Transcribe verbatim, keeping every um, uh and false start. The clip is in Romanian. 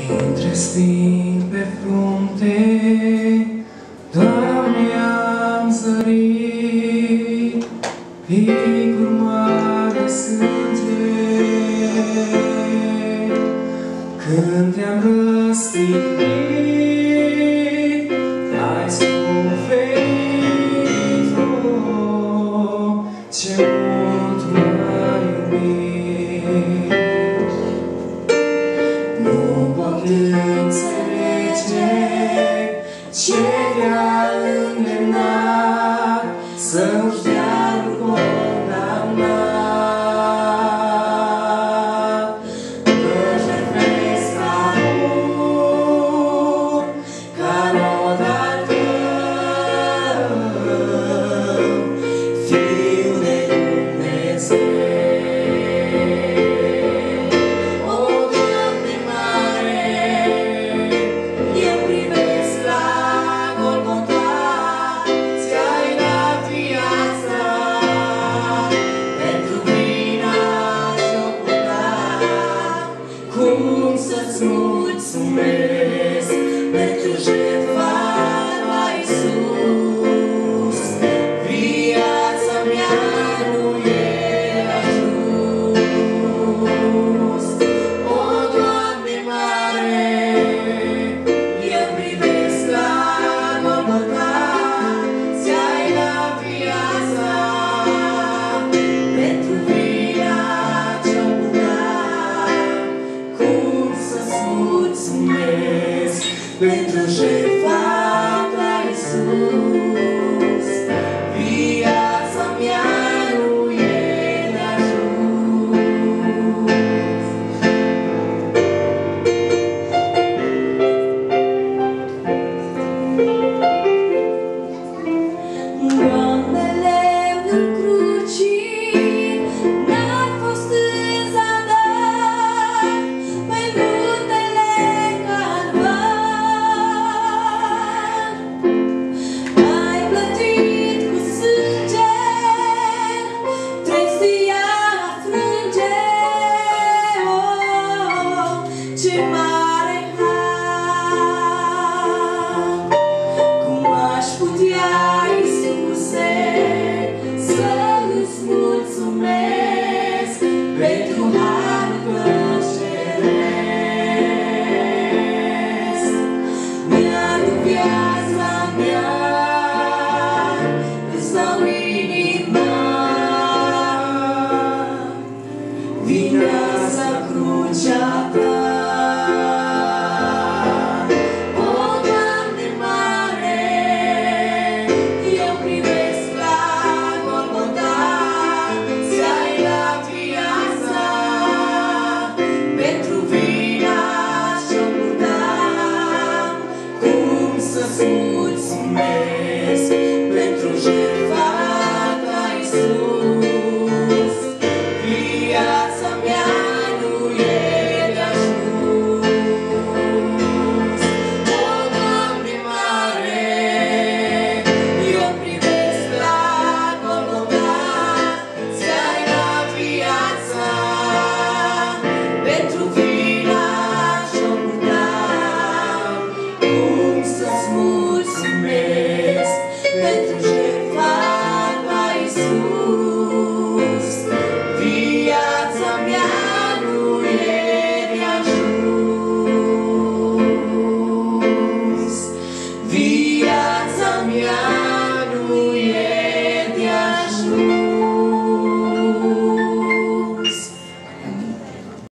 Printre spini pe frunte, Doamne, am zărit picuri mari de sânge. Când te-am răstignit, ai suferit, oh, ce mult m-ai iubit. Nu pot înțelege ce te-a îndemnat să-mi dea condamnat. Mă jertfesc acum ca rod al tău, Fiu de Dumnezeu. Cum să-ți mulțumesc pentru jertfa lui Iisus? Viața mea nu e ajuns. O, Doamne mare, eu privesc la Golgota, ți-ai dat viața pentru vina ce-o purtat. Cum să-ți mulțumesc pentru jertfa ta, Iisus? Viața mea nu e de ajuns. Doamne, lemnul crucii n-a fost în zadar, pe Muntele Calvar. Ai plătit cu sânge, trestia frânge, oh, ce